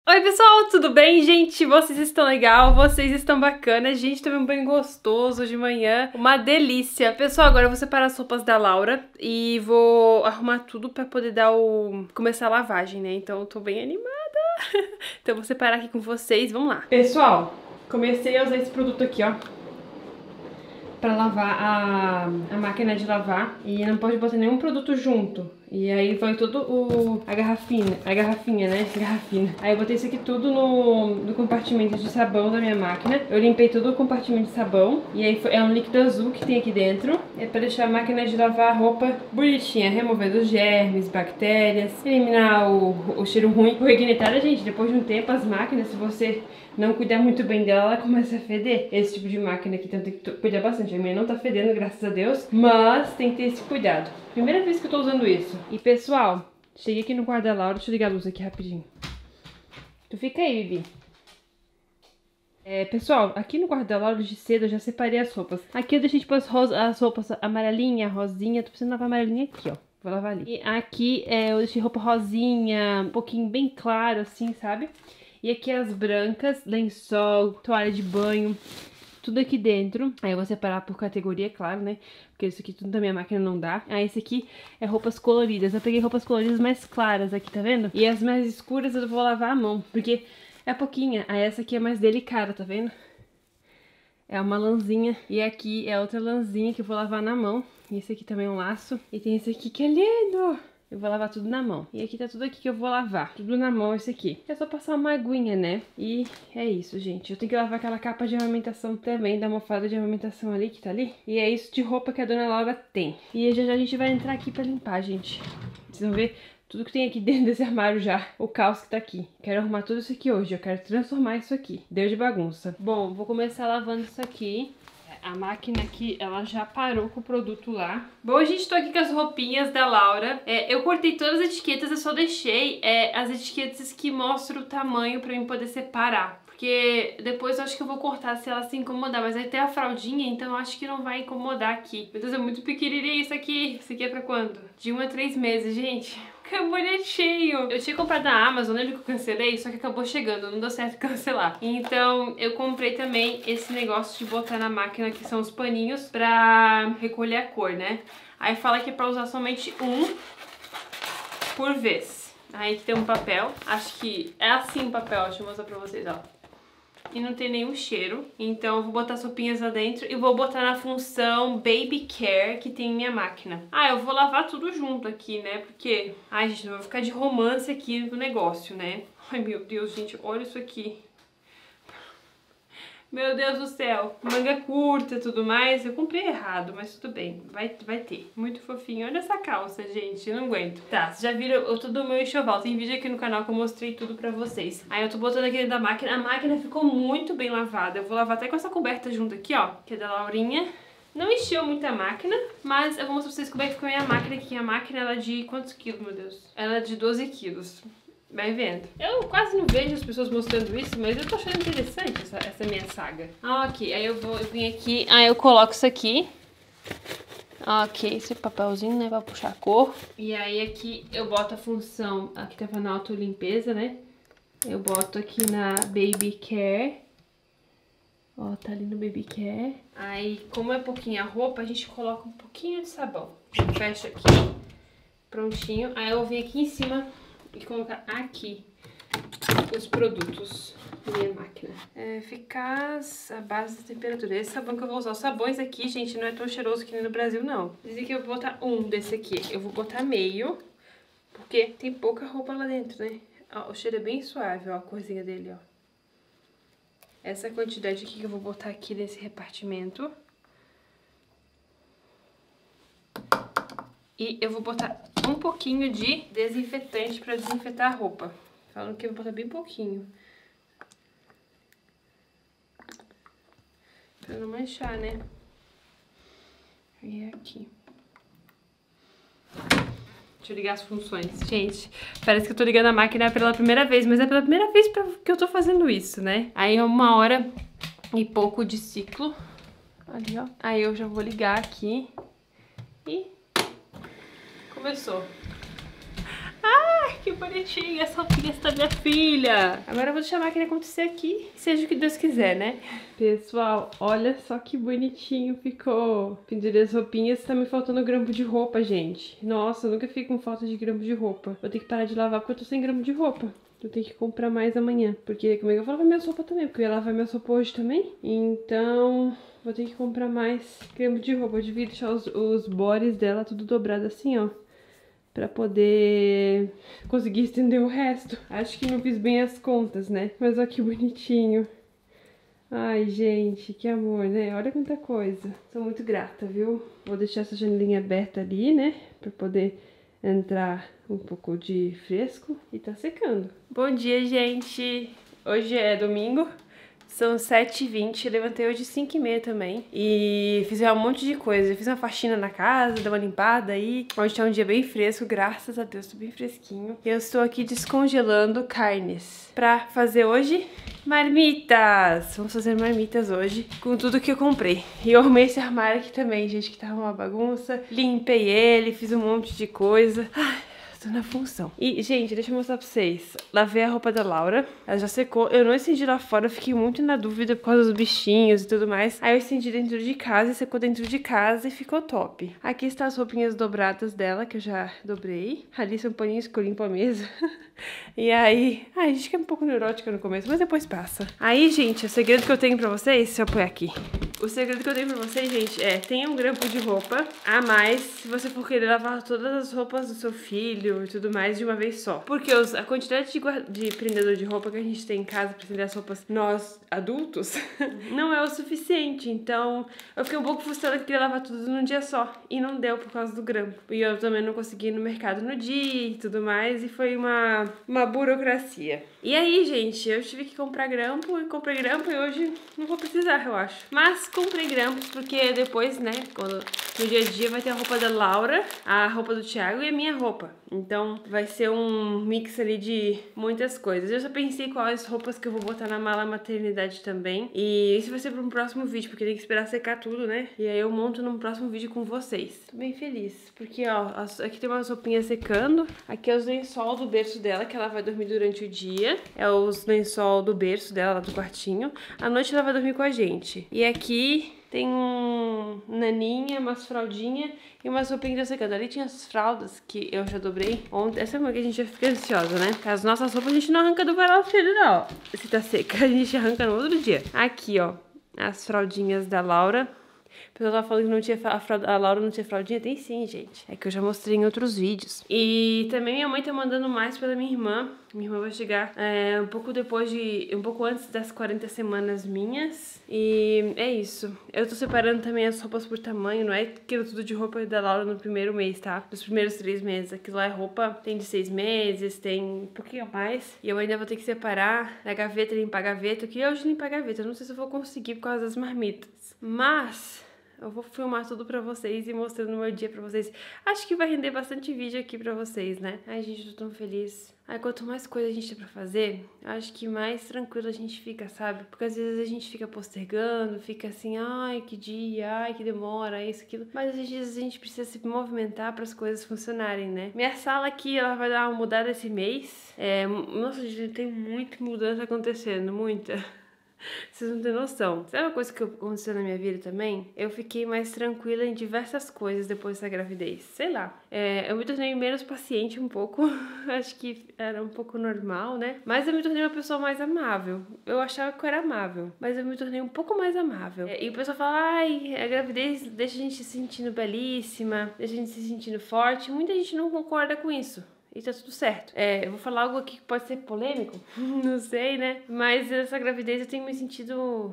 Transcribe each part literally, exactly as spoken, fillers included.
Oi pessoal, tudo bem, gente? Vocês estão legal? Vocês estão bacanas? Gente, teve um banho gostoso de manhã, uma delícia. Pessoal, agora eu vou separar as roupas da Laura e vou arrumar tudo pra poder dar o... começar a lavagem, né? Então eu tô bem animada. Então eu vou separar aqui com vocês, vamos lá. Pessoal, comecei a usar esse produto aqui, ó, pra lavar a, a máquina de lavar. E não pode botar nenhum produto junto. E aí vai todo o... a garrafinha, a garrafinha, né? Garrafinha. Aí eu botei isso aqui tudo no, no compartimento de sabão da minha máquina. Eu limpei todo o compartimento de sabão. E aí foi, é um líquido azul que tem aqui dentro. É pra deixar a máquina de lavar a roupa bonitinha, removendo os germes, bactérias, eliminar o, o cheiro ruim. Porque aqui na Itália, gente, depois de um tempo, as máquinas, se você não cuidar muito bem dela, ela começa a feder. Esse tipo de máquina aqui, então tem que cuidar bastante. A minha não tá fedendo, graças a Deus, mas tem que ter esse cuidado. Primeira vez que eu tô usando isso. E pessoal, cheguei aqui no quarto da Laura, deixa eu ligar a luz aqui rapidinho. Tu fica aí, Bibi. É, pessoal, aqui no quarto da Laura de cedo eu já separei as roupas. Aqui eu deixei tipo as, rosa, as roupas amarelinha, rosinha. Tô precisando lavar amarelinha aqui, ó. Vou lavar ali. E aqui é, eu deixei roupa rosinha, um pouquinho bem claro assim, sabe? E aqui as brancas, lençol, toalha de banho, tudo aqui dentro. Aí eu vou separar por categoria, claro, né? Porque isso aqui tudo da minha máquina não dá. Ah, esse aqui é roupas coloridas. Eu peguei roupas coloridas mais claras aqui, tá vendo? E as mais escuras eu vou lavar à mão, porque é pouquinha. Aí essa aqui é mais delicada, tá vendo? É uma lãzinha. E aqui é outra lãzinha que eu vou lavar na mão. E esse aqui também é um laço. E tem esse aqui que é lindo! Eu vou lavar tudo na mão. E aqui tá tudo aqui que eu vou lavar. Tudo na mão esse aqui. É só passar uma aguinha, né? E é isso, gente. Eu tenho que lavar aquela capa de amamentação também, da almofada de amamentação ali, que tá ali. E é isso de roupa que a dona Laura tem. E já já a gente vai entrar aqui pra limpar, gente. Vocês vão ver tudo que tem aqui dentro desse armário já. O caos que tá aqui. Quero arrumar tudo isso aqui hoje. Eu quero transformar isso aqui. Deu de bagunça. Bom, vou começar lavando isso aqui. A máquina aqui, ela já parou com o produto lá. Bom, gente, tô aqui com as roupinhas da Laura. É, eu cortei todas as etiquetas, eu só deixei é, as etiquetas que mostram o tamanho pra mim poder separar. Porque depois eu acho que eu vou cortar se ela se incomodar. Mas aí tem a fraldinha, então eu acho que não vai incomodar aqui. Meu Deus, é muito pequenininho isso aqui. Isso aqui é pra quando? De um a três meses, gente. Que bonitinho! Eu tinha comprado na Amazon, lembra que eu cancelei? Só que acabou chegando, não deu certo cancelar. Então eu comprei também esse negócio de botar na máquina, que são os paninhos, pra recolher a cor, né? Aí fala que é pra usar somente um por vez. Aí tem um papel, acho que é assim o papel, deixa eu mostrar pra vocês, ó. E não tem nenhum cheiro, então eu vou botar as roupinhas lá dentro e vou botar na função Baby Care que tem em minha máquina. Ah, eu vou lavar tudo junto aqui, né, porque... Ai, gente, eu vou ficar de romance aqui no negócio, né. Ai, meu Deus, gente, olha isso aqui. Meu Deus do céu, manga curta e tudo mais, eu comprei errado, mas tudo bem, vai, vai ter. Muito fofinho, olha essa calça, gente, eu não aguento. Tá, vocês já viram eu, todo o meu enxoval, tem vídeo aqui no canal que eu mostrei tudo pra vocês. Aí eu tô botando aqui dentro da máquina, a máquina ficou muito bem lavada, eu vou lavar até com essa coberta junto aqui, ó, que é da Laurinha. Não encheu muito a máquina, mas eu vou mostrar pra vocês como é que ficou a minha máquina aqui. A máquina, ela é de quantos quilos, meu Deus? Ela é de doze quilos. Vai vendo. Eu quase não vejo as pessoas mostrando isso, mas eu tô achando interessante essa, essa minha saga. Ah, ok. Aí eu vou eu vim aqui, aí eu coloco isso aqui. Ok, esse papelzinho, né, pra puxar a cor. E aí aqui eu boto a função, aqui tava na autolimpeza, né? Eu boto aqui na Baby Care. Ó, tá ali no Baby Care. Aí, como é pouquinha roupa, a gente coloca um pouquinho de sabão. Fecha aqui. Prontinho. Aí eu venho aqui em cima e colocar aqui os produtos da minha máquina. É eficaz a base da temperatura. Esse sabão que eu vou usar. Os sabões aqui, gente, não é tão cheiroso que nem no Brasil, não. Dizem que eu vou botar um desse aqui. Eu vou botar meio, porque tem pouca roupa lá dentro, né? Ó, o cheiro é bem suave, ó, a corzinha dele, ó. Essa quantidade aqui que eu vou botar aqui nesse repartimento. E eu vou botar um pouquinho de desinfetante pra desinfetar a roupa. Falando que eu vou botar bem pouquinho. Pra não manchar, né? E aqui. Deixa eu ligar as funções. Gente, parece que eu tô ligando a máquina pela primeira vez, mas é pela primeira vez que eu tô fazendo isso, né? Aí é uma hora e pouco de ciclo. Ali, ó. Aí eu já vou ligar aqui. E... começou. Ah, Ai, que bonitinha essa roupinha da minha filha. Agora eu vou deixar a máquina acontecer aqui, seja o que Deus quiser, né? Pessoal, olha só que bonitinho ficou. Pendurei as roupinhas, tá me faltando grampo de roupa, gente. Nossa, eu nunca fico com falta de grampo de roupa. Vou ter que parar de lavar porque eu tô sem grampo de roupa. Eu tenho que comprar mais amanhã. Porque como é que eu vou lavar minha sopa também? Porque eu ia lavar minha sopa hoje também. Então, vou ter que comprar mais grampo de roupa. Eu devia deixar os, os bores dela tudo dobrado assim, ó. Pra poder conseguir estender o resto. Acho que não fiz bem as contas, né? Mas olha que bonitinho. Ai, gente, que amor, né? Olha quanta coisa. Sou muito grata, viu? Vou deixar essa janelinha aberta ali, né? Pra poder entrar um pouco de fresco. E tá secando. Bom dia, gente. Hoje é domingo. São sete e vinte, levantei hoje cinco e meia também. E fiz um monte de coisa. Eu fiz uma faxina na casa, dei uma limpada aí. Hoje tá um dia bem fresco, graças a Deus, tô bem fresquinho. E eu estou aqui descongelando carnes pra fazer hoje marmitas. Vamos fazer marmitas hoje com tudo que eu comprei. E eu arrumei esse armário aqui também, gente, que tava uma bagunça. Limpei ele, fiz um monte de coisa. Ai, tô na função. E, gente, deixa eu mostrar pra vocês. Lavei a roupa da Laura. Ela já secou. Eu não estendi lá fora. Eu fiquei muito na dúvida por causa dos bichinhos e tudo mais. Aí eu estendi dentro de casa e secou dentro de casa e ficou top. Aqui estão as roupinhas dobradas dela, que eu já dobrei. Ali são paninhos que eu limpo a mesa. E aí... Ai, a gente fica um pouco neurótica no começo, mas depois passa. Aí, gente, o segredo que eu tenho pra vocês... Se eu pôr aqui... O segredo que eu tenho pra vocês, gente, é... Tenha um grampo de roupa a mais se você for querer lavar todas as roupas do seu filho e tudo mais de uma vez só. Porque os, a quantidade de, de prendedor de roupa que a gente tem em casa pra prender as roupas nós, adultos, não é o suficiente. Então, eu fiquei um pouco frustrada que queria lavar tudo num dia só. E não deu por causa do grampo. E eu também não consegui ir no mercado no dia e tudo mais. E foi uma, uma burocracia. E aí, gente, eu tive que comprar grampo e comprei grampo e hoje não vou precisar, eu acho. Mas comprei grampos porque depois, né, quando no dia a dia vai ter a roupa da Laura, a roupa do Thiago e a minha roupa. Então vai ser um mix ali de muitas coisas. Eu só pensei quais roupas que eu vou botar na mala maternidade também. E isso vai ser para um próximo vídeo, porque tem que esperar secar tudo, né? E aí eu monto num próximo vídeo com vocês. Tô bem feliz, porque ó, aqui tem umas roupinhas secando. Aqui é os lençol do berço dela, que ela vai dormir durante o dia. É os lençol do berço dela, lá do quartinho. À noite ela vai dormir com a gente. E aqui tem um naninha, umas fraldinhas e umas roupinhas secando. Ali tinha as fraldas que eu já dobrei ontem. Essa é uma que a gente já fica ansiosa, né? Porque as nossas roupas a gente não arranca do varal cedo, não. Se tá seca, a gente arranca no outro dia. Aqui, ó, as fraldinhas da Laura. O pessoal tava falando que não tinha a, fralda, a Laura não tinha fraldinha. Tem sim, gente. É que eu já mostrei em outros vídeos. E também minha mãe tá mandando mais pela minha irmã. Minha irmã vai chegar é, um pouco depois de... Um pouco antes das quarenta semanas minhas. E é isso. Eu tô separando também as roupas por tamanho. Não é aquilo tudo de roupa da Laura no primeiro mês, tá? Nos primeiros três meses. Aquilo lá é roupa, tem de seis meses, tem um pouquinho a mais. E eu ainda vou ter que separar da gaveta, limpar a gaveta. Eu queria hoje limpar a gaveta. Eu não sei se eu vou conseguir por causa das marmitas. Mas... eu vou filmar tudo pra vocês e mostrando o meu dia pra vocês. Acho que vai render bastante vídeo aqui pra vocês, né? Ai, gente, eu tô tão feliz. Ai, quanto mais coisa a gente tem pra fazer, acho que mais tranquilo a gente fica, sabe? Porque às vezes a gente fica postergando, fica assim, ai, que dia, ai, que demora, isso, aquilo. Mas às vezes a gente precisa se movimentar para as coisas funcionarem, né? Minha sala aqui, ela vai dar uma mudada esse mês. É, nossa, gente, tem muita mudança acontecendo, muita. Vocês não têm noção. Sabe uma coisa que aconteceu na minha vida também? Eu fiquei mais tranquila em diversas coisas depois da gravidez. Sei lá. É, eu me tornei menos paciente um pouco. Acho que era um pouco normal, né? Mas eu me tornei uma pessoa mais amável. Eu achava que eu era amável, mas eu me tornei um pouco mais amável. É, e o pessoal fala, ai, a gravidez deixa a gente se sentindo belíssima, deixa a gente se sentindo forte. Muita gente não concorda com isso. E tá tudo certo. É, eu vou falar algo aqui que pode ser polêmico, não sei, né? Mas essa gravidez eu tenho me sentido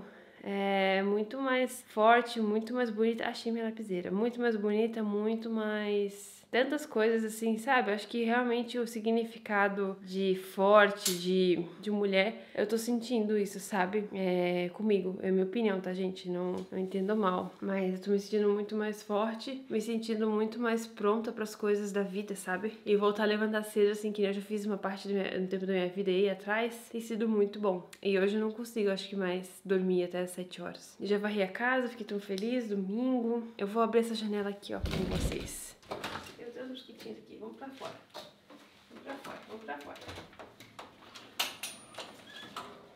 é, muito mais forte, muito mais bonita. Achei minha lapiseira. Muito mais bonita, muito mais... tantas coisas assim, sabe? Acho que realmente o significado de forte, de, de mulher, eu tô sentindo isso, sabe? É, comigo, é minha opinião, tá, gente? Não, não entendo mal. Mas eu tô me sentindo muito mais forte, me sentindo muito mais pronta pras coisas da vida, sabe? E voltar a levantar cedo, assim, que eu já fiz uma parte do, minha, do tempo da minha vida aí atrás, tem sido muito bom. E hoje eu não consigo, acho que mais dormir até as sete horas. Eu já varri a casa, fiquei tão feliz, domingo. Eu vou abrir essa janela aqui, ó, com vocês. Meu Deus, mosquitinhos aqui, vamos pra fora. Vamos pra fora.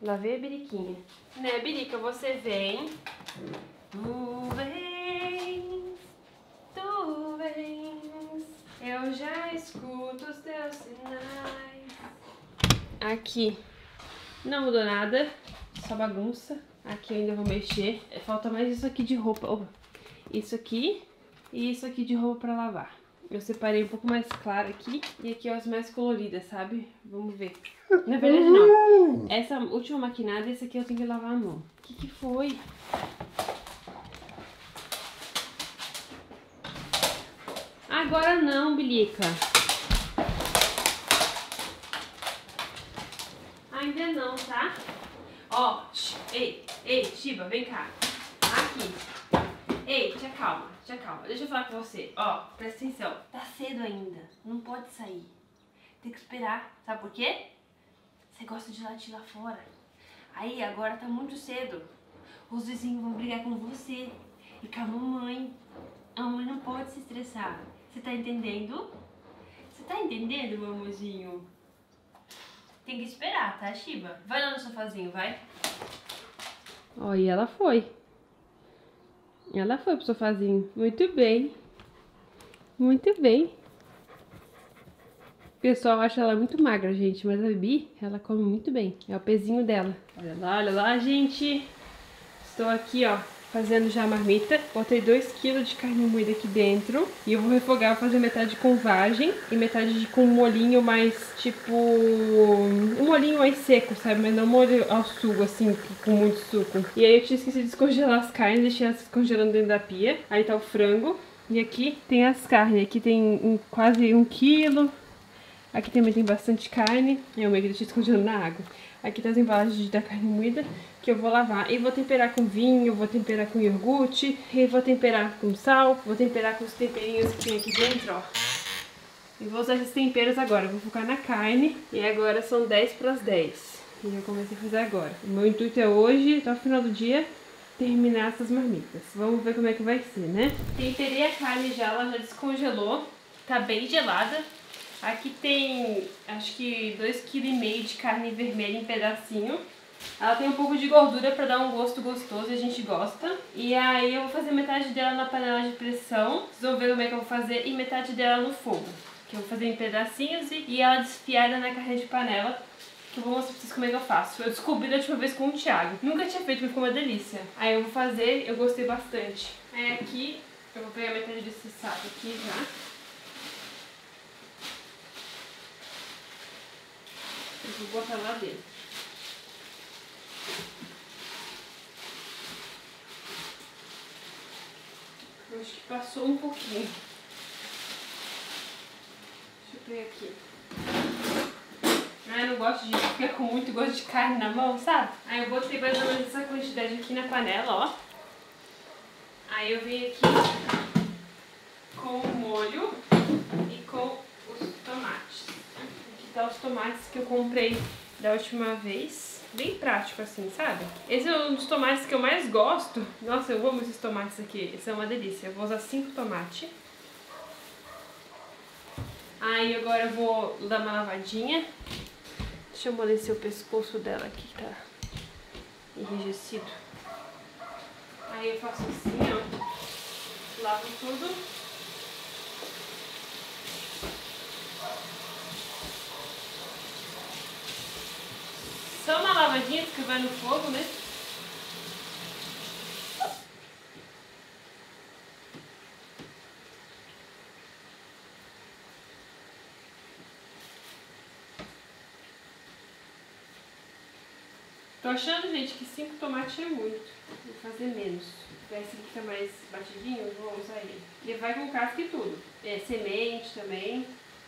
Lavei a biriquinha. Né, Birica, você vem. Tu vens, tu vens. Eu já escuto os teus sinais. Aqui não mudou nada, só bagunça. Aqui eu ainda vou mexer. Falta mais isso aqui de roupa. Oh, isso aqui e isso aqui de roupa pra lavar. Eu separei um pouco mais claro aqui e aqui as mais coloridas, sabe? Vamos ver. Na verdade não. Essa última maquinada, esse aqui eu tenho que lavar a mão. O que que foi? Agora não, Bilica. Ainda não, tá? Ó, ei, ei, Shiba, vem cá. Aqui. Ei, te acalma, te acalma. Deixa eu falar com você. Ó, presta atenção. Tá cedo ainda. Não pode sair. Tem que esperar. Sabe por quê? Você gosta de latir lá fora. Aí, agora tá muito cedo. Os vizinhos vão brigar com você e com a mamãe. A mamãe não pode se estressar. Você tá entendendo? Você tá entendendo, meu amorzinho? Tem que esperar, tá, Shiba? Vai lá no sofazinho, vai. Ó, e ela foi. Ela foi pro sofazinho. Muito bem. Muito bem. O pessoal acha ela muito magra, gente. Mas a Bibi, ela come muito bem. É o pezinho dela. Olha lá, olha lá, gente. Estou aqui, ó, fazendo já a marmita. Botei dois quilos de carne moída aqui dentro. E eu vou refogar, vou fazer metade com vagem e metade de, com um molhinho mais, tipo... Um molhinho mais seco, sabe? Mas não molho ao sugo, assim, com muito suco. E aí eu tinha esquecido de descongelar as carnes, deixei elas descongelando dentro da pia. Aí tá o frango. E aqui tem as carnes. Aqui tem um, quase um quilo. Aqui também tem bastante carne. Eu meio que deixei descongelando na água. Aqui tá as embalagens da carne moída que eu vou lavar. E vou temperar com vinho, vou temperar com iogurte, e vou temperar com sal, vou temperar com os temperinhos que tem aqui dentro, ó. E vou usar esses temperos agora. Vou focar na carne. E agora são dez para as dez. E eu comecei a fazer agora. O meu intuito é hoje, até o final do dia, terminar essas marmitas. Vamos ver como é que vai ser, né? Temperei a carne já, ela já descongelou. Tá bem gelada. Aqui tem, acho que dois vírgula cinco quilos de carne vermelha em pedacinho. Ela tem um pouco de gordura para dar um gosto gostoso e a gente gosta. E aí eu vou fazer metade dela na panela de pressão. Vocês vão ver como é que eu vou fazer. E metade dela no fogo. Que eu vou fazer em pedacinhos e, e ela desfiada na carne de panela. Que eu vou mostrar pra vocês como é que eu faço. Eu descobri da última vez com o Thiago. Nunca tinha feito, mas ficou uma delícia. Aí eu vou fazer, eu gostei bastante. Aí aqui, eu vou pegar metade desse saco aqui já. Eu vou botar lá dentro. Eu acho que passou um pouquinho. Deixa eu pegar aqui. Ah, eu não gosto de ficar com muito gosto de carne na mão, sabe? Aí eu botei mais ou menos essa quantidade aqui na panela, ó. Aí eu venho aqui com o molho e com os tomates. Aqui tá os tomates que eu comprei da última vez. Bem prático assim, sabe? Esse é um dos tomates que eu mais gosto. Nossa, eu amo esses tomates aqui. Esse é uma delícia. Eu vou usar cinco tomates. Aí agora eu vou dar uma lavadinha. Deixa eu amolecer o pescoço dela aqui, que tá enrijecido. Aí eu faço assim, ó. Lavo tudo. Só uma lavadinha que vai no fogo, né? Tô achando, gente, que cinco tomates é muito. Vou fazer menos. Esse aqui tá mais batidinho, eu vou usar ele. Ele vai com casca e tudo. É, semente também.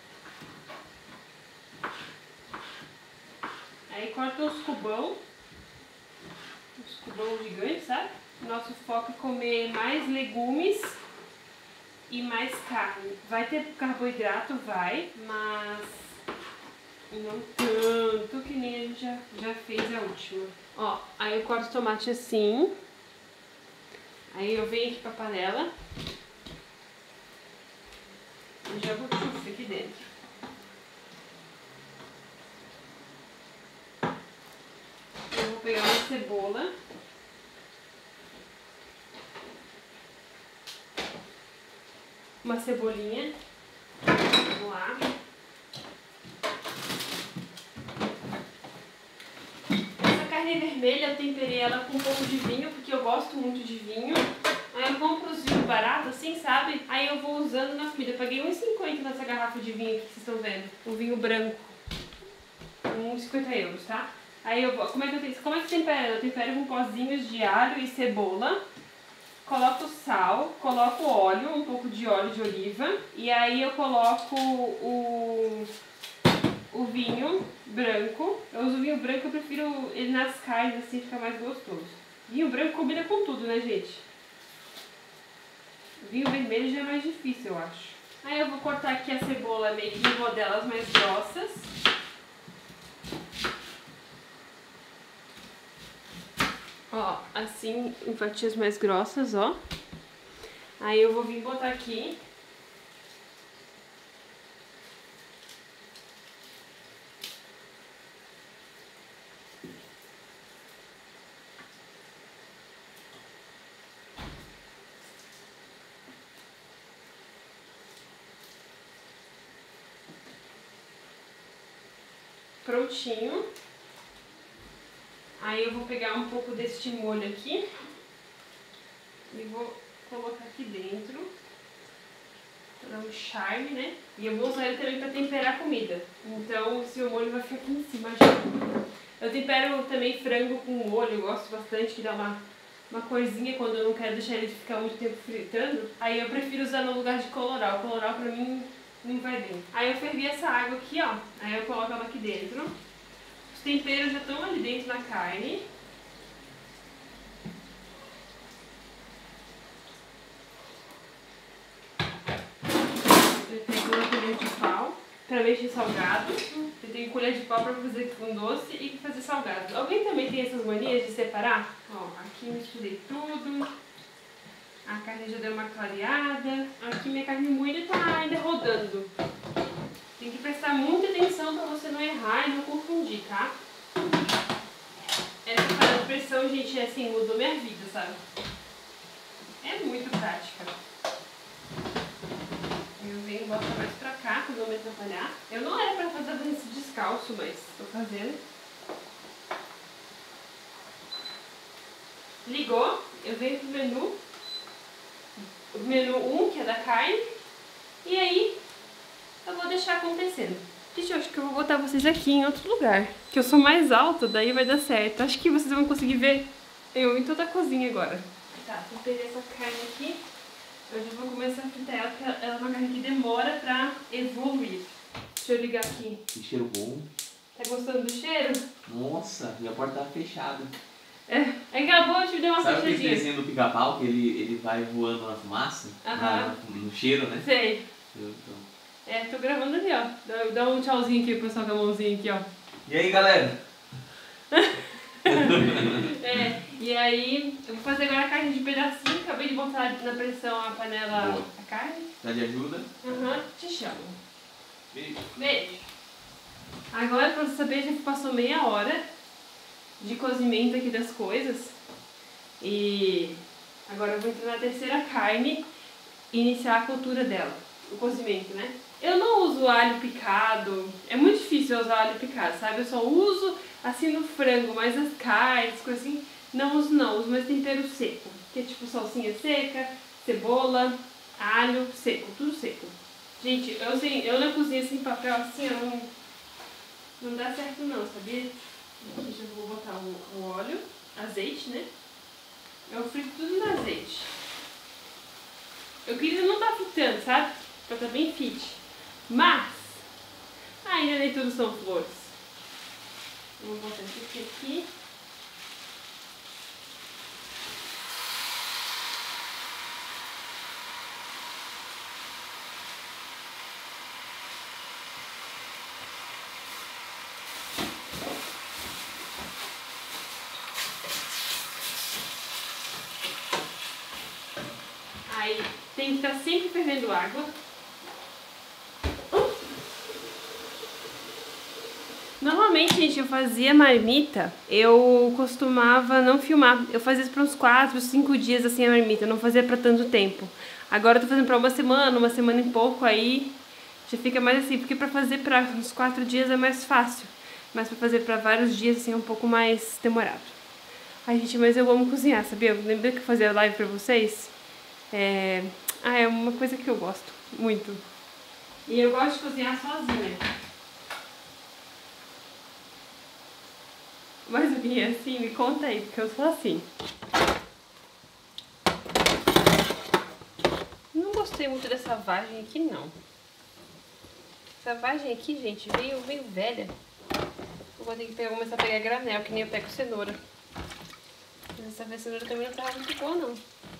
Aí corta uns cubão. Uns cubão gigantes, sabe? Nosso foco é comer mais legumes e mais carne. Vai ter carboidrato, vai, mas não tanto que nem a gente já, já fez a última. Ó, aí eu corto o tomate assim. Aí eu venho aqui pra panela e jogo o tchuf aqui dentro. Eu cebola. Uma cebolinha. Vamos lá. Essa carne vermelha eu temperei ela com um pouco de vinho, porque eu gosto muito de vinho. Aí eu compro os vinhos baratos, assim, sabe? Aí eu vou usando na comida. Eu paguei um real e cinquenta nessa garrafa de vinho aqui que vocês estão vendo. Um vinho branco. um real e cinquenta euros, tá? Aí eu vou... Como é que eu tenho? Como é que tempero? Eu tempero com pozinhos de alho e cebola. Coloco sal, coloco óleo, um pouco de óleo de oliva. E aí eu coloco o, o vinho branco. Eu uso vinho branco, eu prefiro ele nas carnes, assim fica mais gostoso. Vinho branco combina com tudo, né, gente? Vinho vermelho já é mais difícil, eu acho. Aí eu vou cortar aqui a cebola meio que em rodelas mais grossas. Ó, assim, em fatias mais grossas, ó. Aí eu vou vir botar aqui. Prontinho. Aí eu vou pegar um pouco deste molho aqui e vou colocar aqui dentro para dar um charme, né? E eu vou usar ele também para temperar a comida. Então o seu molho vai ficar aqui em cima já. Eu tempero também frango com molho, eu gosto bastante, que dá uma, uma corzinha quando eu não quero deixar ele ficar muito tempo fritando. Aí eu prefiro usar no lugar de colorau. O colorau pra mim não vai bem. Aí eu fervi essa água aqui, ó. Aí eu coloco ela aqui dentro. Os temperos já estão ali dentro na carne. Eu tenho uma colher de pau para mexer salgado. Eu tenho colher de pau para fazer com doce e fazer salgado. Alguém também tem essas manias de separar? Ó, aqui misturei tudo. A carne já deu uma clareada. Aqui minha carne moída tá ainda rodando. Tem que prestar muita atenção para você não errar e não confundir, tá? Essa panela de pressão, gente, é assim, mudou minha vida, sabe? É muito prática. Eu venho botar mais pra cá, pra não me atrapalhar. Eu não era pra fazer esse descalço, mas tô fazendo. Ligou, eu venho pro menu. O menu um, que é da carne. E aí, eu vou deixar acontecendo. Gente, eu acho que eu vou botar vocês aqui em outro lugar. Que eu sou mais alta, daí vai dar certo. Acho que vocês vão conseguir ver eu em toda a cozinha agora. Tá, vou pegar essa carne aqui. Eu já vou começar a fritar ela, porque ela é uma carne que demora pra evoluir. Deixa eu ligar aqui. Que cheiro bom. Tá gostando do cheiro? Nossa, minha porta tá fechada. É, é que a boa te deu uma Sabe aquele fechadinha. desenho do pica-pau que ele, ele vai voando na fumaça? Aham. Na, no cheiro, né? Sei. Eu, então. É, tô gravando ali, ó. Dá, dá um tchauzinho aqui pro pessoal com a mãozinha aqui, ó. E aí, galera? É, e aí eu vou fazer agora a carne de pedacinho. Acabei de botar na pressão a panela, Boa. a carne. Tá de ajuda? Aham, uhum, te chamo. Beijo. Beijo. Agora, pra você saber, já passou meia hora de cozimento aqui das coisas. E agora eu vou entrar na terceira carne e iniciar a cottura dela, o cozimento, né? Eu não uso alho picado, é muito difícil usar alho picado, sabe? Eu só uso assim no frango, mas as carnes, coisas assim, não uso não, uso mais tempero seco, que é tipo salsinha seca, cebola, alho seco, tudo seco. Gente, eu, assim, eu na cozinha sem papel assim, eu não, não dá certo não, sabia? Aqui já vou botar o, o óleo, azeite, né? Eu frito tudo no azeite. Eu queria não estar fritando, sabe? Pra estar bem fit. Mas, ainda nem tudo são flores. Vou botar esse aqui. Aí tem que estar sempre fervendo água. Normalmente Geralmente, gente, eu fazia marmita, eu costumava não filmar. Eu fazia isso por uns quatro, cinco dias assim a marmita, eu não fazia pra tanto tempo. Agora eu tô fazendo pra uma semana, uma semana e pouco, aí já fica mais assim, porque pra fazer pra uns quatro dias é mais fácil. Mas pra fazer pra vários dias assim é um pouco mais demorado. Ai, gente, mas eu amo cozinhar, sabia? Lembra que eu fazia live pra vocês? É... Ah, é uma coisa que eu gosto muito. E eu gosto de cozinhar sozinha. Mas o que é assim? Me conta aí, porque eu sou assim. Não gostei muito dessa vagem aqui, não. Essa vagem aqui, gente, veio, veio velha. Eu vou ter que pegar, começar a pegar granel, que nem eu pego cenoura. Mas essa cenoura também não tava muito boa, não.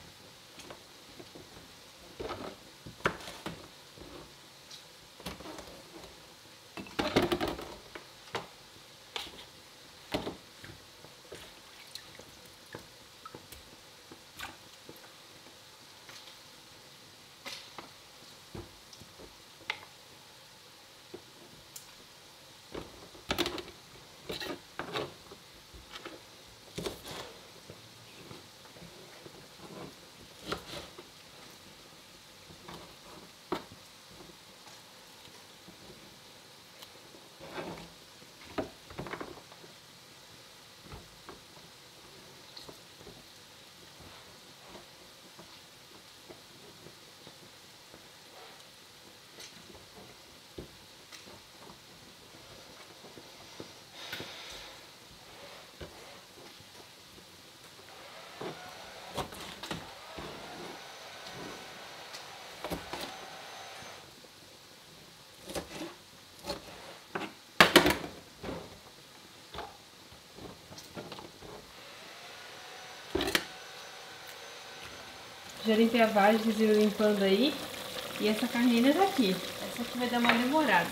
Já limpei a vagem, vocês viram limpando aí. E essa carne ainda tá aqui. Essa aqui vai dar uma demorada.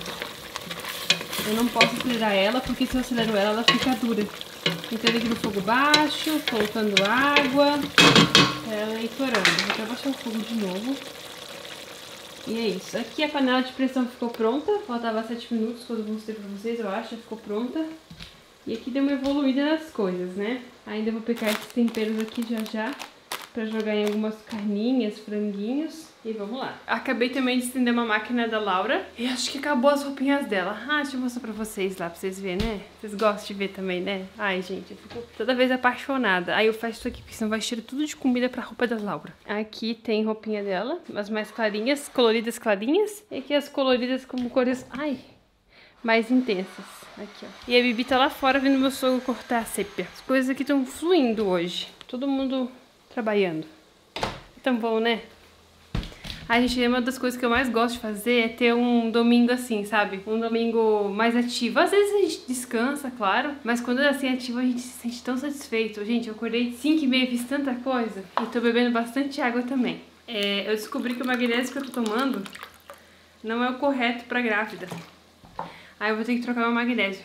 Eu não posso acelerar ela, porque se eu acelero ela, ela fica dura. Então aqui no fogo baixo, colocando água, pra ela ir torando. Vou até baixar o fogo de novo. E é isso. Aqui a panela de pressão ficou pronta. Faltava sete minutos quando eu mostrei pra vocês, eu acho. Já ficou pronta. E aqui deu uma evoluída nas coisas, né? Ainda vou pegar esses temperos aqui já já, pra jogar em algumas carninhas, franguinhos. E vamos lá. Acabei também de estender uma máquina da Laura. E acho que acabou as roupinhas dela. Ah, deixa eu mostrar pra vocês lá, pra vocês verem, né? Vocês gostam de ver também, né? Ai, gente, eu fico toda vez apaixonada. Aí eu faço isso aqui, porque senão vai tirar tudo de comida pra roupa da Laura. Aqui tem roupinha dela, as mais clarinhas, coloridas clarinhas. E aqui as coloridas como cores... Ai... mais intensas. Aqui, ó. E a Bibi tá lá fora vendo meu sogro cortar a sépia. As coisas aqui estão fluindo hoje. Todo mundo trabalhando. Tão bom, né? A gente, uma das coisas que eu mais gosto de fazer é ter um domingo assim, sabe? Um domingo mais ativo. Às vezes a gente descansa, claro, mas quando é assim ativo a gente se sente tão satisfeito. Gente, eu acordei cinco e meia, fiz tanta coisa. E tô bebendo bastante água também. É, eu descobri que o magnésio que eu tô tomando não é o correto pra grávida. Aí eu vou ter que trocar meu magnésio.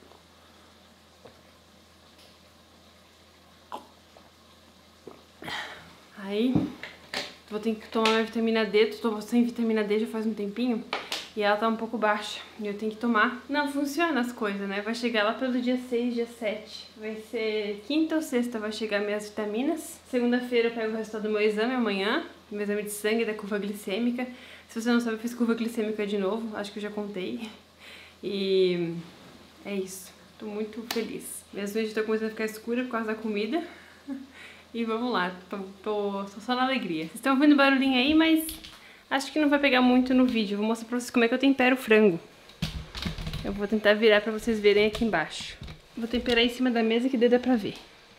Aí vou ter que tomar minha vitamina D. Tô sem vitamina D já faz um tempinho. E ela tá um pouco baixa. E eu tenho que tomar. Não funciona as coisas, né? Vai chegar lá pelo dia seis, dia sete. Vai ser quinta ou sexta vai chegar minhas vitaminas. Segunda-feira eu pego o resultado do meu exame amanhã. Meu exame de sangue da curva glicêmica. Se você não sabe, eu fiz curva glicêmica de novo. Acho que eu já contei. E é isso, tô muito feliz. Minhas unhas estão começando a ficar escuras por causa da comida. E vamos lá, tô, tô, tô só na alegria. Vocês estão ouvindo barulhinho aí, mas acho que não vai pegar muito no vídeo. Vou mostrar pra vocês como é que eu tempero o frango. Eu vou tentar virar pra vocês verem aqui embaixo. Vou temperar em cima da mesa que dá pra ver.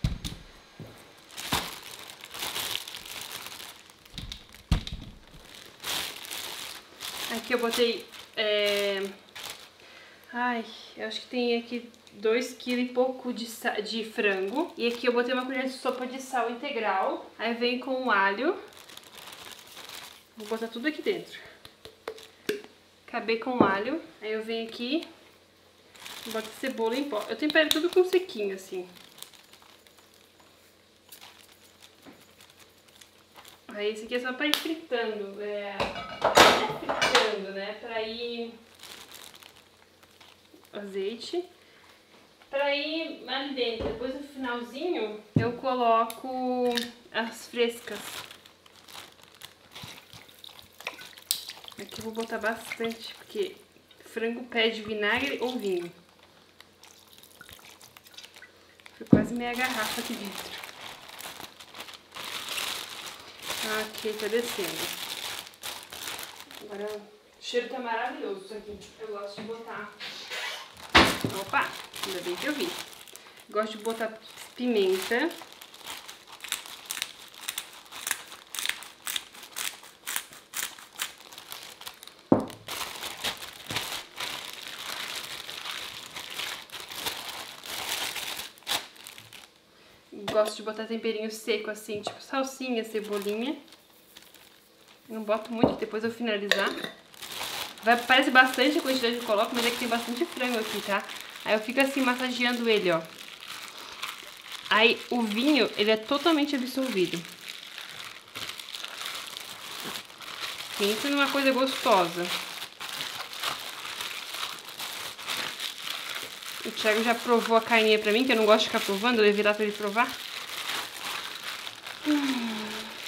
Aqui eu botei... É... Ai, eu acho que tem aqui dois quilos e pouco de, de frango. E aqui eu botei uma colher de sopa de sal integral. Aí vem com o alho. Vou botar tudo aqui dentro. Acabei com o alho. Aí eu venho aqui, boto cebola em pó. Eu tempero tudo com sequinho, assim. Aí esse aqui é só pra ir fritando. É, é fritando, né? Pra ir... azeite pra ir ali dentro. Depois no finalzinho eu coloco as frescas. Aqui eu vou botar bastante, porque frango pede vinagre ou vinho. Foi quase meia garrafa aqui dentro. Aqui tá descendo. Agora o cheiro tá maravilhoso isso aqui. Eu gosto de botar... Opa, ainda bem que eu vi. Gosto de botar pimenta. Gosto de botar temperinho seco assim, tipo salsinha, cebolinha. Não boto muito, depois eu finalizar. Vai, parece bastante a quantidade que eu coloco, mas é que tem bastante frango aqui, tá? Aí eu fico assim massageando ele, ó. Aí o vinho, ele é totalmente absorvido. Pensa numa coisa gostosa. O Thiago já provou a carninha pra mim, que eu não gosto de ficar provando, eu levei lá pra ele provar. Hum.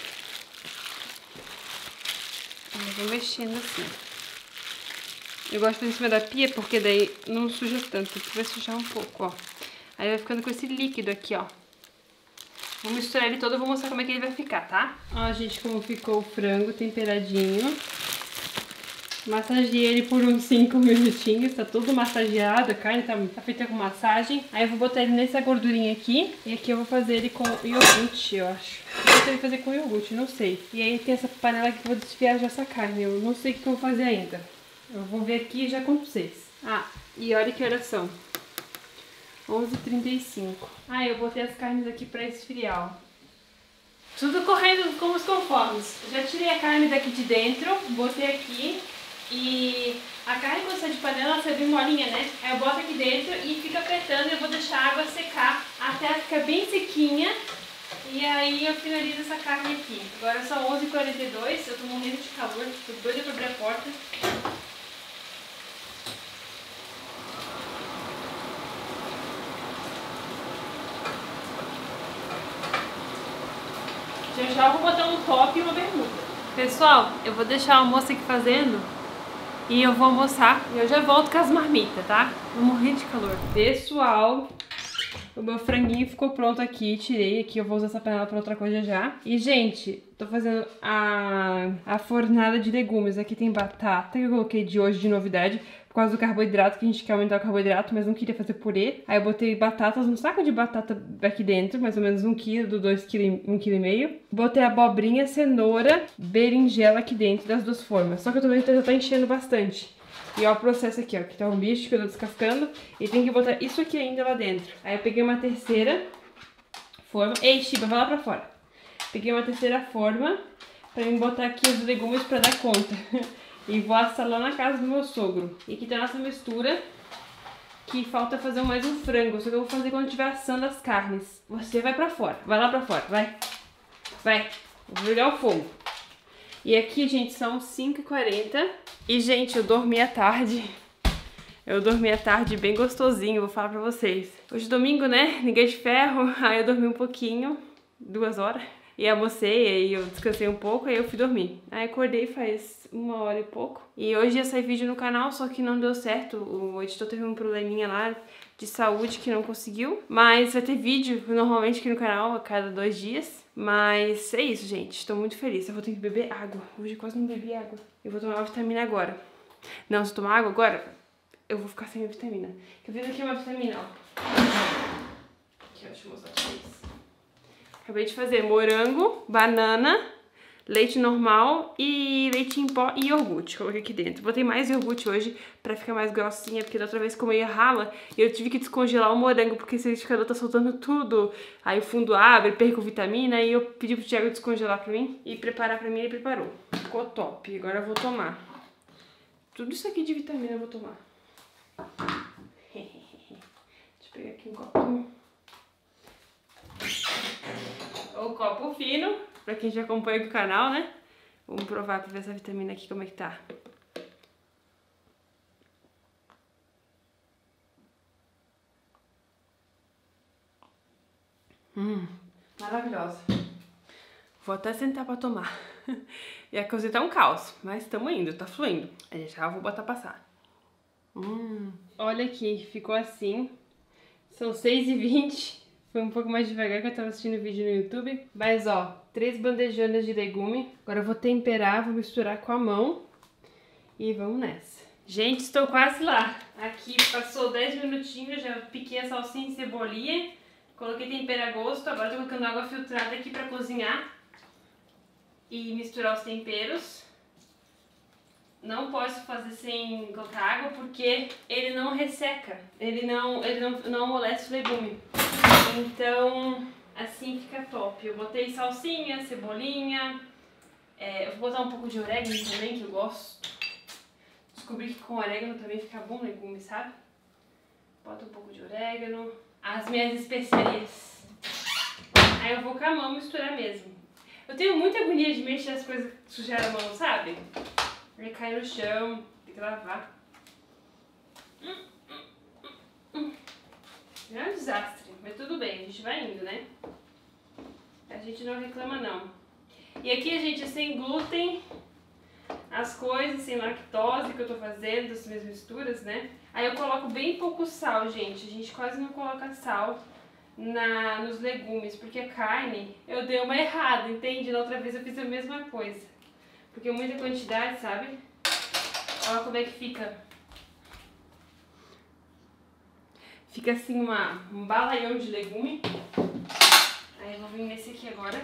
Eu vou mexendo assim. Eu gosto de fazer em cima da pia, porque daí não suja tanto. Aqui vai sujar um pouco, ó. Aí vai ficando com esse líquido aqui, ó. Vou misturar ele todo e vou mostrar como é que ele vai ficar, tá? Ó, gente, como ficou o frango temperadinho. Massageei ele por uns cinco minutinhos, tá todo massageado, a carne tá, tá feita com massagem. Aí eu vou botar ele nessa gordurinha aqui, e aqui eu vou fazer ele com iogurte, eu acho. Eu vou ter que fazer com iogurte, não sei. E aí tem essa panela aqui que eu vou desfiar já essa carne, eu não sei o que eu vou fazer ainda. Eu vou ver aqui e já conto pra vocês. Ah, e olha que horas são. onze e trinta e cinco. Ah, eu botei as carnes aqui pra esfriar, ó. Tudo correndo como os conformes. Já tirei a carne daqui de dentro, botei aqui. E a carne, quando sai de panela, ela sai bem molinha, né? Aí eu boto aqui dentro e fico apertando e eu vou deixar a água secar até ela ficar bem sequinha. E aí eu finalizo essa carne aqui. Agora são onze e quarenta e dois, eu tô morrendo de calor, tô doida pra abrir a porta. Já já eu vou botar um top e uma bermuda. Pessoal, eu vou deixar o almoço aqui fazendo. E eu vou almoçar e eu já volto com as marmitas, tá? Vou morrer de calor. Pessoal, o meu franguinho ficou pronto aqui, tirei aqui, eu vou usar essa panela pra outra coisa já. E, gente, tô fazendo a, a fornada de legumes. Aqui tem batata que eu coloquei de hoje de novidade, por causa do carboidrato, que a gente quer aumentar o carboidrato, mas não queria fazer purê. Aí eu botei batatas, um saco de batata aqui dentro, mais ou menos um quilo, dois quilos, um quilo e meio. Botei abobrinha, cenoura, berinjela aqui dentro das duas formas. Só que eu tô vendo que já tá enchendo bastante. E ó o processo aqui, ó, que tá um bicho que eu tô descascando. E tem que botar isso aqui ainda lá dentro. Aí eu peguei uma terceira forma. Ei, Shiba, vai lá pra fora. Peguei uma terceira forma pra mim botar aqui os legumes pra dar conta. E vou assar lá na casa do meu sogro. E aqui tá a nossa mistura, que falta fazer mais um frango. Só que eu vou fazer quando estiver assando as carnes. Você vai pra fora, vai lá pra fora, vai. Vai, vou ligar o fogo. E aqui, gente, são cinco e quarenta. E, gente, eu dormi à tarde. Eu dormi à tarde bem gostosinho, vou falar pra vocês. Hoje é domingo, né? Ninguém de ferro. Aí eu dormi um pouquinho, duas horas. E almocei, aí eu descansei um pouco, aí eu fui dormir. Aí acordei faz uma hora e pouco. E hoje ia sair vídeo no canal, só que não deu certo. O editor teve um probleminha lá de saúde que não conseguiu. Mas vai ter vídeo normalmente aqui no canal a cada dois dias. Mas é isso, gente. Estou muito feliz. Eu vou ter que beber água. Hoje eu quase não bebi água. Eu vou tomar uma vitamina agora. Não, se eu tomar água agora, eu vou ficar sem a vitamina. Eu fiz aqui uma vitamina, ó. Aqui, ó, deixa eu mostrar pra vocês. Acabei de fazer morango, banana, leite normal e leite em pó e iogurte. Coloquei aqui dentro. Botei mais iogurte hoje pra ficar mais grossinha, porque da outra vez como eu ia rala, eu tive que descongelar o morango, porque esse liquidificador tá soltando tudo. Aí o fundo abre, perco vitamina, e eu pedi pro Thiago descongelar pra mim e preparar pra mim, ele preparou. Ficou top. Agora eu vou tomar. Tudo isso aqui de vitamina eu vou tomar. Deixa eu pegar aqui um copinho. O copo fino, pra quem já acompanha aqui o canal, né? Vamos provar pra ver essa vitamina aqui como é que tá. Hum, maravilhosa. Vou até sentar pra tomar. E a cozinha tá um caos, mas estamos indo, tá fluindo. Aí já vou botar passar. Hum. Olha aqui, ficou assim. São seis e vinte. Foi um pouco mais devagar que eu tava assistindo vídeo no YouTube. Mas ó, três bandejonas de legume. Agora eu vou temperar, vou misturar com a mão. E vamos nessa. Gente, estou quase lá. Aqui passou dez minutinhos, já piquei a salsinha e cebolinha. Coloquei tempero a gosto. Agora tô colocando água filtrada aqui pra cozinhar. E misturar os temperos. Não posso fazer sem colocar água porque ele não resseca, ele não, ele não, não amolece o legume. Então, assim fica top. Eu botei salsinha, cebolinha, é, eu vou botar um pouco de orégano também, que eu gosto. Descobri que com orégano também fica bom o legume, sabe? Bota um pouco de orégano, as minhas especiarias. Aí eu vou com a mão misturar mesmo. Eu tenho muita agonia de mexer as coisas, sujar a mão, sabe? Aí cai no chão, tem que lavar. Hum, hum, hum, hum. É um desastre, mas tudo bem, a gente vai indo, né? A gente não reclama não. E aqui a gente é sem glúten, as coisas, sem lactose que eu tô fazendo, as minhas misturas, né? Aí eu coloco bem pouco sal, gente. A gente quase não coloca sal na, nos legumes, porque a carne eu dei uma errada, entende? Na outra vez eu fiz a mesma coisa. Porque muita quantidade, sabe? Olha como é que fica. Fica assim uma, um balaião de legume. Aí eu vou vir nesse aqui agora.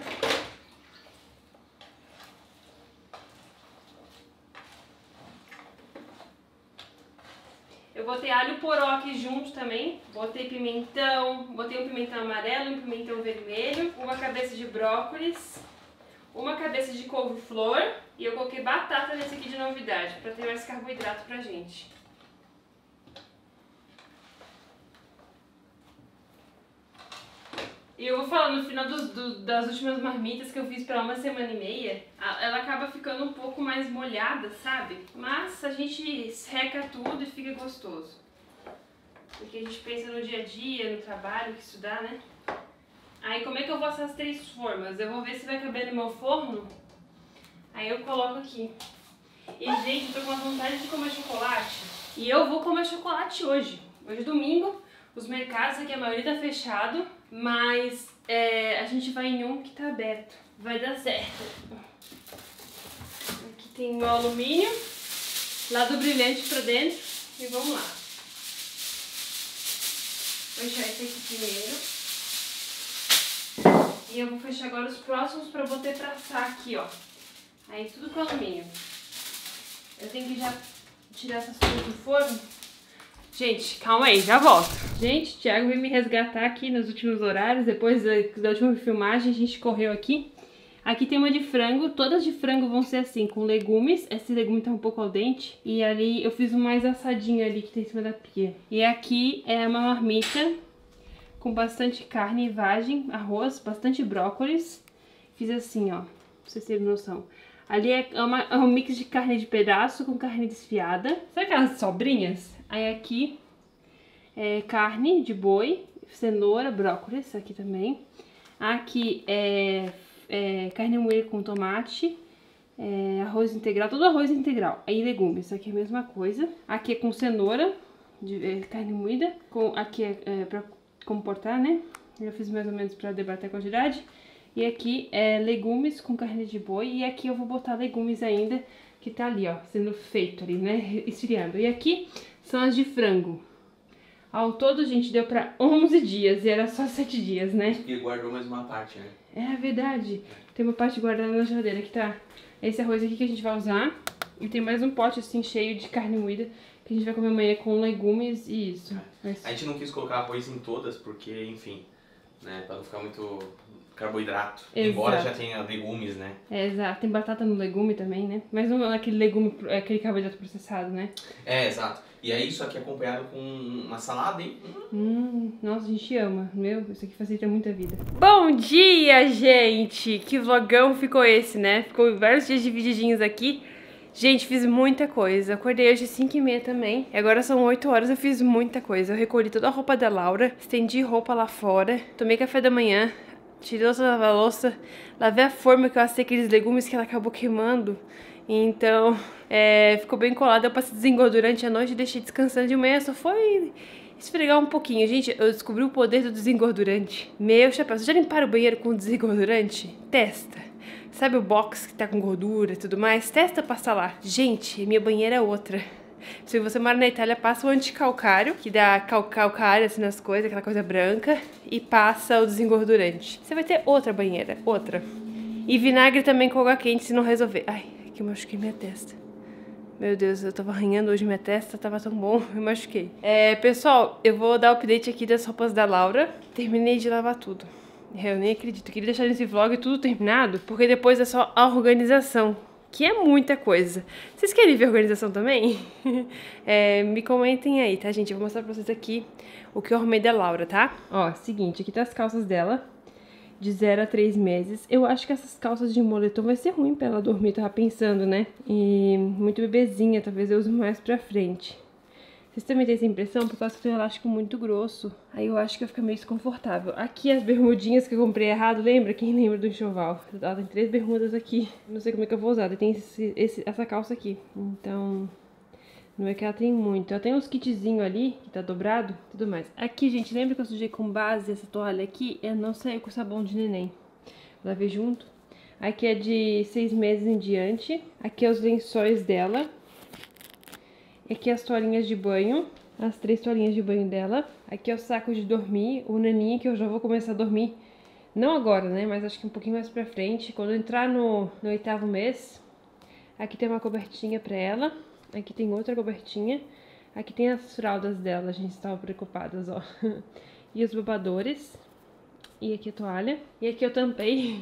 Eu botei alho poró aqui junto também. Botei pimentão, botei um pimentão amarelo, um pimentão vermelho, uma cabeça de brócolis, uma cabeça de couve-flor e eu coloquei batata nesse aqui de novidade, para ter mais carboidrato pra gente. E eu vou falar, no final dos, do, das últimas marmitas que eu fiz pra uma semana e meia, a, ela acaba ficando um pouco mais molhada, sabe? Mas a gente seca tudo e fica gostoso. Porque a gente pensa no dia a dia, no trabalho, que estudar, né? Aí como é que eu faço as três formas? Eu vou ver se vai caber no meu forno. Aí eu coloco aqui. E gente, eu tô com uma vontade de comer chocolate. E eu vou comer chocolate hoje. Hoje é domingo, os mercados aqui a maioria tá fechado. Mas é, a gente vai em um que tá aberto. Vai dar certo. Aqui tem o alumínio. Lado brilhante pra dentro. E vamos lá. Vou fechar esse aqui primeiro. E eu vou fechar agora os próximos pra botar pra assar aqui, ó. Aí tudo com alumínio. Eu tenho que já tirar essas coisas do forno. Gente, calma aí, já volto. Gente, o Thiago veio me resgatar aqui nos últimos horários. Depois da, da última filmagem, a gente correu aqui. Aqui tem uma de frango. Todas de frango vão ser assim, com legumes. Esse legume tá um pouco al dente. E ali eu fiz um mais assadinho ali que tem em cima da pia. E aqui é uma marmita com bastante carne e vagem, arroz, bastante brócolis. Fiz assim, ó, pra vocês terem noção. Ali é, uma, é um mix de carne de pedaço com carne desfiada. Sabe aquelas sobrinhas? Aí aqui é carne de boi, cenoura, brócolis, aqui também. Aqui é, é carne moída com tomate, é, arroz integral, tudo arroz integral. Aí legumes, aqui é a mesma coisa. Aqui é com cenoura, de, é, carne moída. Com, aqui é, é pra comportar, né? Eu fiz mais ou menos pra debater a quantidade. E aqui é legumes com carne de boi. E aqui eu vou botar legumes ainda, que tá ali, ó, sendo feito ali, né? Esfriando. E aqui são as de frango. Ao todo, gente, deu pra onze dias e era só sete dias, né? E guardou mais uma parte, né? É verdade. Tem uma parte guardada na geladeira que tá esse arroz aqui que a gente vai usar. E tem mais um pote assim cheio de carne moída que a gente vai comer amanhã com legumes e isso. Mas... A gente não quis colocar arroz em todas porque, enfim, né, pra não ficar muito carboidrato. Exato. Embora já tenha legumes, né? É, exato. Tem batata no legume também, né? Mas não é aquele legume, é aquele carboidrato processado, né? É, exato. E aí isso aqui acompanhado com uma salada, hein? Hum, nossa, a gente ama. Meu, isso aqui facilita muito a vida. Bom dia, gente! Que vlogão ficou esse, né? Ficou vários dias divididinhos aqui. Gente, fiz muita coisa. Acordei hoje às cinco e meia também. E agora são oito horas, eu fiz muita coisa. Eu recolhi toda a roupa da Laura, estendi roupa lá fora, tomei café da manhã, tirei louça, lavar louça, lavei a forma que eu assei aqueles legumes que ela acabou queimando. Então, é, ficou bem colada. Eu passei desengordurante à noite e deixei descansando de manhã. Só foi esfregar um pouquinho. Gente, eu descobri o poder do desengordurante. Meu chapéu, vocês já limparam o banheiro com desengordurante? Testa. Sabe o box que tá com gordura e tudo mais? Testa passar lá. Gente, minha banheira é outra. Se você mora na Itália, passa o anticalcário, que dá cal calcário assim nas coisas, aquela coisa branca, e passa o desengordurante. Você vai ter outra banheira, outra. E vinagre também com água quente se não resolver. Ai, que eu machuquei minha testa. Meu Deus, eu tava arranhando hoje minha testa, tava tão bom, eu machuquei. É, pessoal, eu vou dar o update aqui das roupas da Laura. Terminei de lavar tudo. Eu nem acredito, eu queria deixar nesse vlog tudo terminado, porque depois é só a organização, que é muita coisa. Vocês querem ver a organização também? É, me comentem aí, tá, gente? Eu vou mostrar pra vocês aqui o que eu arrumei da Laura, tá? Ó, seguinte, aqui tá as calças dela, de zero a três meses. Eu acho que essas calças de moletom vai ser ruim pra ela dormir, tava pensando, né? E muito bebezinha, talvez eu use mais pra frente. Vocês também têm essa impressão? Por causa que tem um elástico muito grosso. Aí eu acho que vai ficar meio desconfortável. Aqui as bermudinhas que eu comprei errado, lembra? Quem lembra do enxoval? Ela tem três bermudas aqui. Não sei como é que eu vou usar. Tem esse, esse, essa calça aqui. Então, não é que ela tem muito. Ela tem uns kitzinhos ali, que tá dobrado, tudo mais. Aqui, gente, lembra que eu sujei com base essa toalha aqui? Eu não saí com sabão de neném. Lavei junto. Aqui é de seis meses em diante. Aqui é os lençóis dela. Aqui as toalhinhas de banho. As três toalhinhas de banho dela. Aqui é o saco de dormir. O naninho, que eu já vou começar a dormir. Não agora, né? Mas acho que um pouquinho mais pra frente. Quando eu entrar no, no oitavo mês. Aqui tem uma cobertinha pra ela. Aqui tem outra cobertinha. Aqui tem as fraldas dela, a gente estava preocupadas, ó. E os babadores. E aqui a toalha. E aqui eu tampei.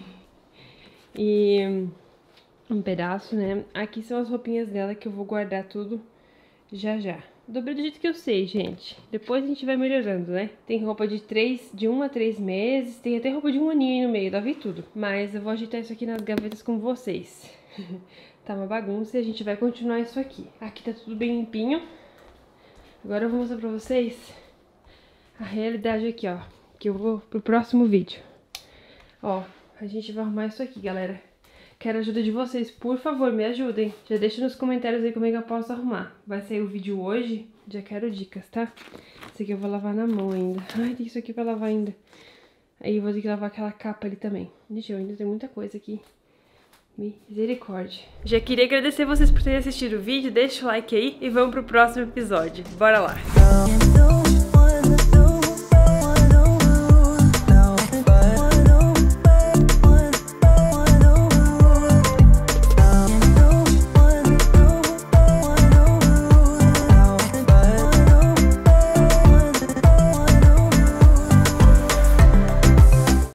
E um pedaço, né? Aqui são as roupinhas dela que eu vou guardar tudo já já. Dobrei do jeito que eu sei, gente. Depois a gente vai melhorando, né? Tem roupa de três, de um a três meses. Tem até roupa de um aninho aí no meio, lavei tudo. Mas eu vou ajeitar isso aqui nas gavetas com vocês. Tá uma bagunça e a gente vai continuar isso aqui. Aqui tá tudo bem limpinho. Agora eu vou mostrar pra vocês a realidade aqui, ó. Que eu vou pro próximo vídeo. Ó, a gente vai arrumar isso aqui, galera. Quero a ajuda de vocês, por favor, me ajudem. Já deixa nos comentários aí como é que eu posso arrumar. Vai sair o vídeo hoje, já quero dicas, tá? Esse aqui eu vou lavar na mão ainda. Ai, tem isso aqui pra lavar ainda. Aí eu vou ter que lavar aquela capa ali também. Gente, eu ainda tenho muita coisa aqui. Misericórdia. Já queria agradecer vocês por terem assistido o vídeo. Deixa o like aí e vamos pro próximo episódio. Bora lá!